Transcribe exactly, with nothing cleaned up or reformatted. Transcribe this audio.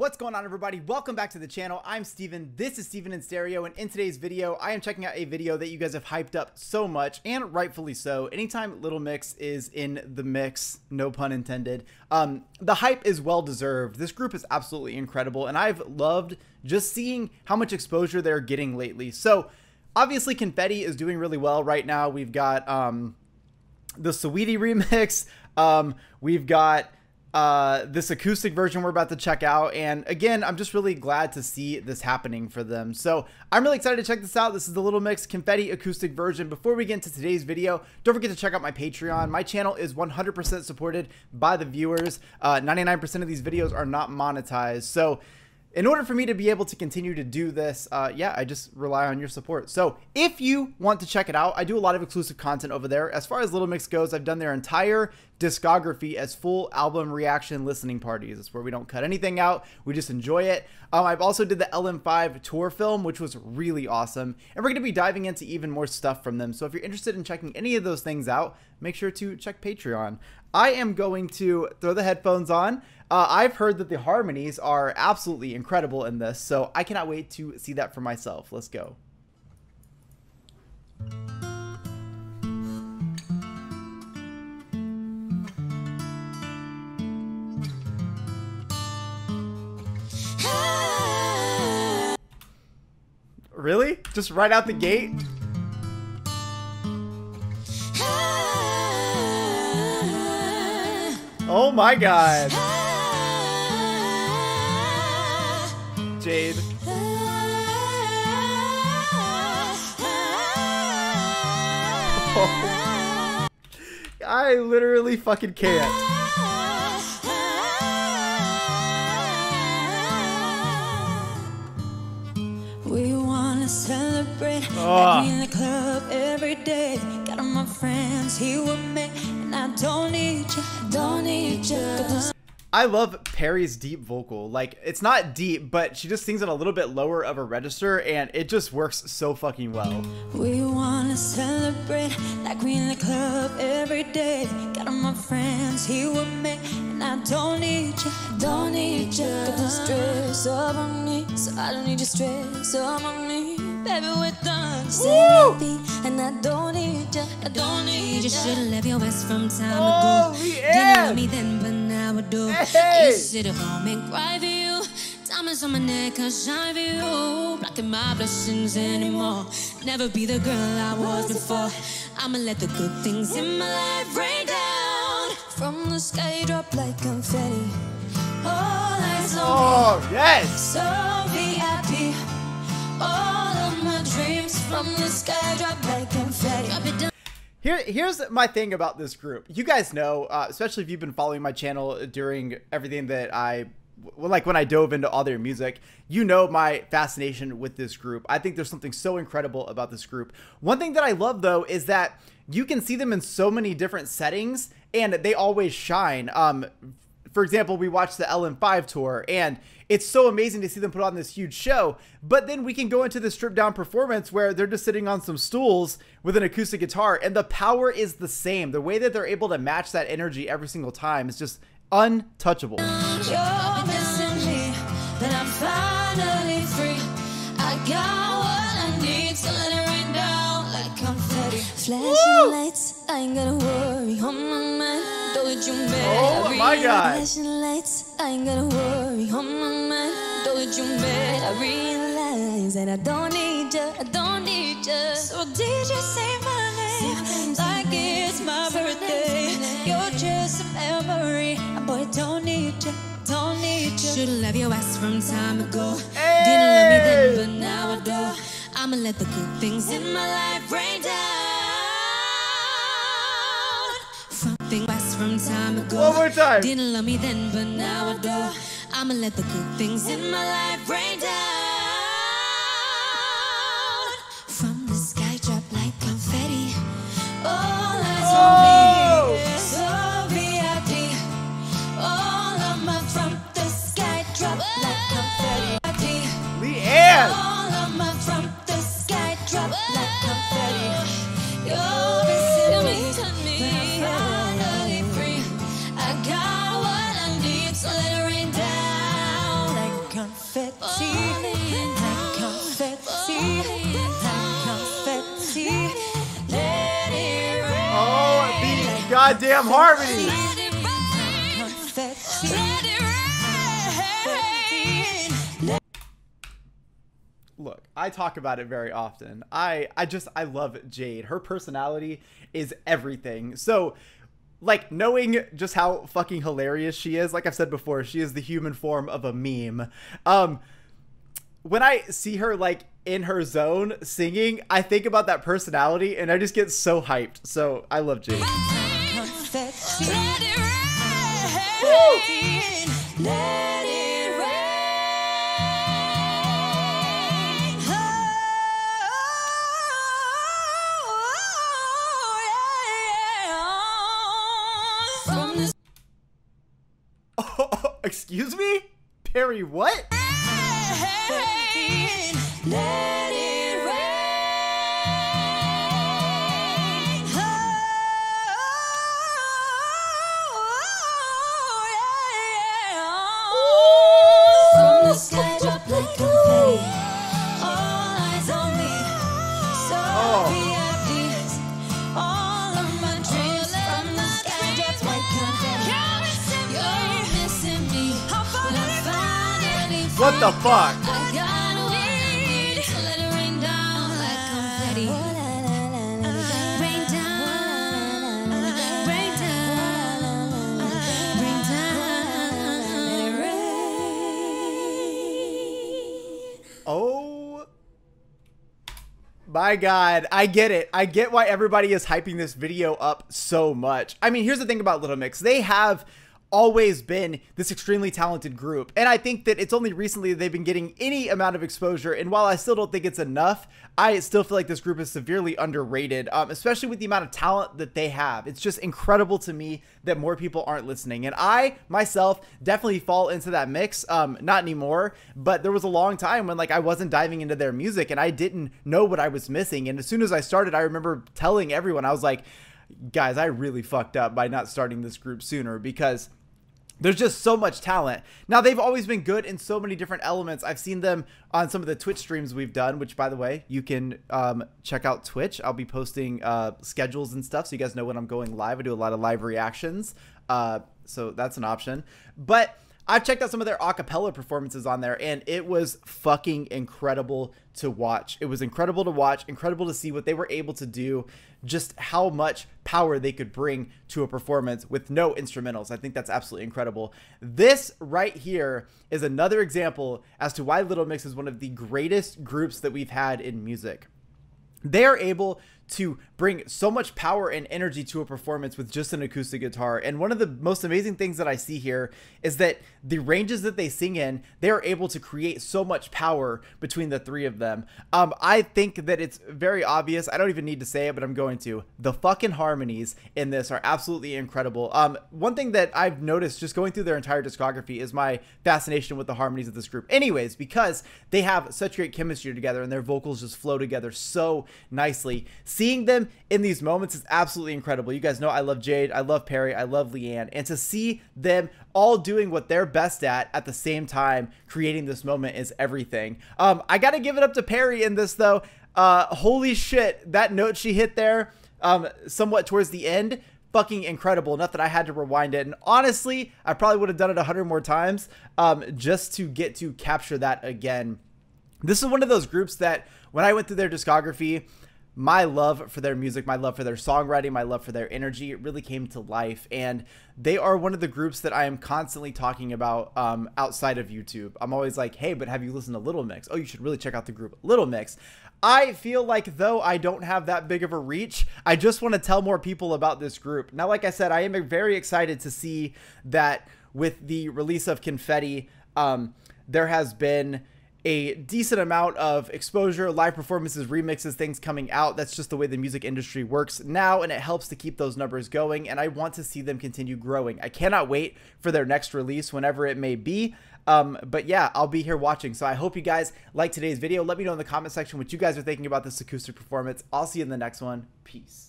What's going on, everybody? Welcome back to the channel. I'm Steven. This is Steven in Stereo, and in today's video, I am checking out a video that you guys have hyped up so much, and rightfully so. Anytime Little Mix is in the mix, no pun intended, um, the hype is well deserved. This group is absolutely incredible, and I've loved just seeing how much exposure they're getting lately. So, obviously, Confetti is doing really well right now. We've got um, the Saweetie remix. Um, we've got Uh, this acoustic version we're about to check out, and again, I'm just really glad to see this happening for them. So I'm really excited to check this out. This is the Little Mix Confetti acoustic version. Before we get into today's video, don't forget to check out my Patreon. My channel is one hundred percent supported by the viewers. uh, ninety-nine percent of these videos are not monetized, so in order for me to be able to continue to do this, uh, yeah, I just rely on your support. So if you want to check it out, I do a lot of exclusive content over there. As far as Little Mix goes, I've done their entire discography as full album reaction listening parties. It's where we don't cut anything out. We just enjoy it. Um, I've also did the L M five tour film, which was really awesome. And we're going to be diving into even more stuff from them. So if you're interested in checking any of those things out, make sure to check Patreon. I am going to throw the headphones on. Uh, I've heard that the harmonies are absolutely incredible in this, so I cannot wait to see that for myself. Let's go. Really? Just right out the gate? Oh my god. Jade. Oh. I literally fucking can't. We wanna celebrate. Oh. Like in the club every day. Got all my friends here with me, and I don't need you, don't need you. I love Perry's deep vocal. Like, it's not deep, but she just sings it a little bit lower of a register, and it just works so fucking well. We wanna celebrate like we in the club every day. Got all my friends here with me, and I don't need you, don't need you. Got the stress up on me, so I don't need your stress up on me. Baby, we're done. Happy, and I don't need you, I don't need you. You should've left your ass from time Oh, ago. the Didn't end. love me then, but now I do. Hey. I used to sit at home and cry for you. Diamonds on my neck, I shine for you. Blocking my blessings anymore. Never be the girl I was before. I'ma let the good things in my life rain down from the sky, drop like confetti. All eyes on Oh, me, yes! so V I P. All of my dreams from the sky, drop like confetti. Drop it down. Here, here's my thing about this group. You guys know, uh, especially if you've been following my channel during everything that I, well, like when I dove into all their music, you know my fascination with this group. I think there's something so incredible about this group. One thing that I love, though, is that you can see them in so many different settings, and they always shine. Um, for example, we watched the L M five tour, and it's so amazing to see them put on this huge show, but then we can go into the stripped down performance where they're just sitting on some stools with an acoustic guitar, and the power is the same. The way that they're able to match that energy every single time is just untouchable. You're missing me, but I'm finally free. I got what I need, so let it rain down like confetti. Flashing lights, I ain't gotta worry on my mind. Don't let you mad. Oh my god. Flashing lights, I ain't gotta worry on my mind. Don't let you mad. I realize that I don't need you, I don't need you. So did you say my name like it's my birthday? You're just a memory. Boy, don't need you, don't need you. Should've left your ass from time ago. Hey. Didn't love me then, but now I do. I'ma let the good things in my life rain down. Something west from time ago. One more time. Didn't love me then, but now I do. I'ma let the good things in my life rain down. From the sky, drop like confetti. All eyes on me, so V I P. All of my from the sky, drop like confetti. Leanne! All of my from the sky, drop like confetti. You're missing me, but I'm finally free. I got what I need, so let it rain down like goddamn harmony. Let it rain. Let it rain. Let Look, I talk about it very often. I I just I love Jade. Her personality is everything. So like knowing just how fucking hilarious she is, like I've said before, she is the human form of a meme. Um when I see her like in her zone singing, I think about that personality and I just get so hyped. So I love Jade. Let it rain. Let it rain. Oh, yeah. From the Oh, excuse me? Perry, what? rain, let it rain. Oh, yeah. From the sky drop like confetti. All eyes on me. So Oh. V I Ps. All of my dreams from the sky drop like confetti. You're missing me. When I finally What the fuck? I gotta wait to let it rain down like confetti. Rain down, rain down, rain down, rain. Oh my god, I get it. I get why everybody is hyping this video up so much. I mean, here's the thing about Little Mix. They have always been this extremely talented group, and I think that it's only recently they've been getting any amount of exposure, and while I still don't think it's enough, I still feel like this group is severely underrated, um, especially with the amount of talent that they have. It's just incredible to me that more people aren't listening, and I myself definitely fall into that mix. Um, not anymore, but there was a long time when like I wasn't diving into their music and I didn't know what I was missing, and as soon as I started, I remember telling everyone, I was like, guys, I really fucked up by not starting this group sooner, because there's just so much talent. Now, they've always been good in so many different elements. I've seen them on some of the Twitch streams we've done, which, by the way, you can um, check out Twitch. I'll be posting uh, schedules and stuff so you guys know when I'm going live. I do a lot of live reactions, uh, so that's an option. But I've checked out some of their acapella performances on there, and it was fucking incredible to watch. It was incredible to watch, incredible to see what they were able to do, just how much power they could bring to a performance with no instrumentals. I think that's absolutely incredible. This right here is another example as to why Little Mix is one of the greatest groups that we've had in music. They are able to bring so much power and energy to a performance with just an acoustic guitar. And one of the most amazing things that I see here is that the ranges that they sing in, they are able to create so much power between the three of them. Um, I think that it's very obvious. I don't even need to say it, but I'm going to. The fucking harmonies in this are absolutely incredible. Um, one thing that I've noticed just going through their entire discography is my fascination with the harmonies of this group. Anyways, because they have such great chemistry together and their vocals just flow together so nicely. Seeing them in these moments is absolutely incredible. You guys know I love Jade, I love Perry, I love Leanne, and to see them all doing what they're best at at the same time creating this moment is everything. Um, I gotta give it up to Perry in this though. Uh, holy shit, that note she hit there, um, somewhat towards the end, fucking incredible. Enough that I had to rewind it, and honestly, I probably would have done it a hundred more times um, just to get to capture that again. This is one of those groups that when I went through their discography, my love for their music, my love for their songwriting, my love for their energy, it really came to life. And they are one of the groups that I am constantly talking about um, outside of YouTube. I'm always like, hey, but have you listened to Little Mix? Oh, you should really check out the group Little Mix. I feel like though I don't have that big of a reach, I just want to tell more people about this group. Now, like I said, I am very excited to see that with the release of Confetti, um, there has been a decent amount of exposure, live performances, remixes, things coming out. That's just the way the music industry works now, and it helps to keep those numbers going, and I want to see them continue growing. I cannot wait for their next release, whenever it may be. Um, but yeah, I'll be here watching. So I hope you guys like today's video. Let me know in the comment section what you guys are thinking about this acoustic performance. I'll see you in the next one. Peace.